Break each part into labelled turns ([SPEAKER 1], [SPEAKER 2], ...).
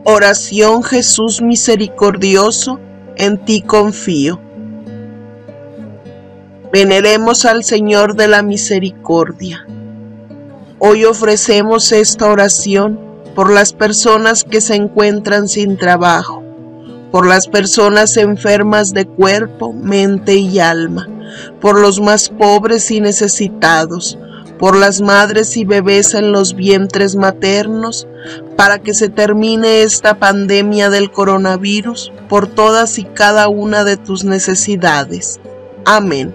[SPEAKER 1] Oración Jesús misericordioso, en ti confío. Veneremos al Señor de la Misericordia. Hoy ofrecemos esta oración por las personas que se encuentran sin trabajo, por las personas enfermas de cuerpo, mente y alma, por los más pobres y necesitados, por las madres y bebés en los vientres maternos, para que se termine esta pandemia del coronavirus, por todas y cada una de tus necesidades. Amén.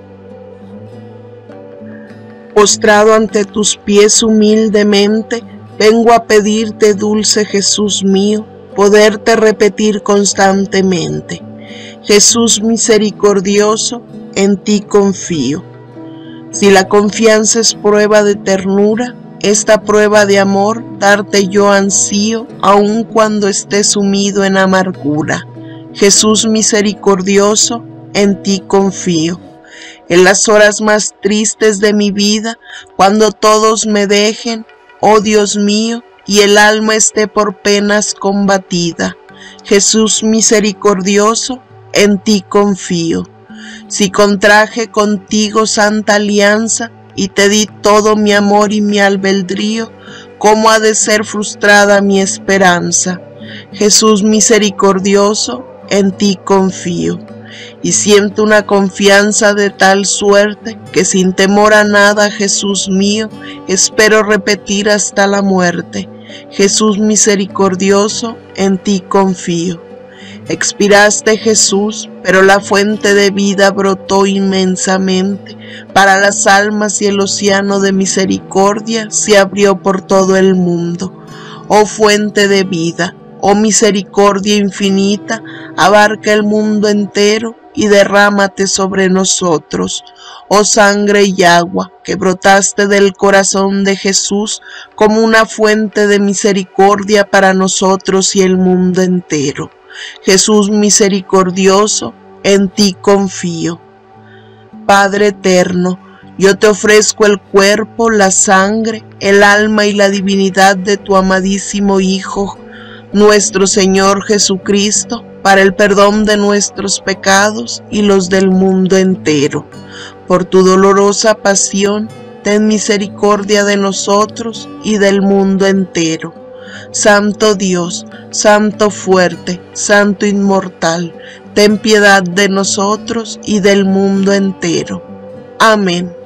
[SPEAKER 1] Postrado ante tus pies humildemente, vengo a pedirte, dulce Jesús mío, poderte repetir constantemente: Jesús misericordioso, en ti confío. Si la confianza es prueba de ternura, esta prueba de amor darte yo ansío, aun cuando esté sumido en amargura. Jesús misericordioso, en ti confío. En las horas más tristes de mi vida, cuando todos me dejen, oh Dios mío, y el alma esté por penas combatida, Jesús misericordioso, en ti confío. Si contraje contigo santa alianza y te di todo mi amor y mi albedrío, ¿cómo ha de ser frustrada mi esperanza? Jesús misericordioso, en ti confío. Y siento una confianza de tal suerte que sin temor a nada, Jesús mío, espero repetir hasta la muerte: Jesús misericordioso, en ti confío. Expiraste, Jesús, pero la fuente de vida brotó inmensamente para las almas y el océano de misericordia se abrió por todo el mundo. Oh fuente de vida, oh misericordia infinita, abarca el mundo entero y derrámate sobre nosotros. Oh sangre y agua, que brotaste del corazón de Jesús como una fuente de misericordia para nosotros y el mundo entero. Jesús misericordioso, en ti confío. Padre eterno, yo te ofrezco el cuerpo, la sangre, el alma y la divinidad de tu amadísimo Hijo, nuestro Señor Jesucristo, para el perdón de nuestros pecados y los del mundo entero. Por tu dolorosa pasión, ten misericordia de nosotros y del mundo entero. Santo Dios, Santo fuerte, Santo inmortal, ten piedad de nosotros y del mundo entero. Amén.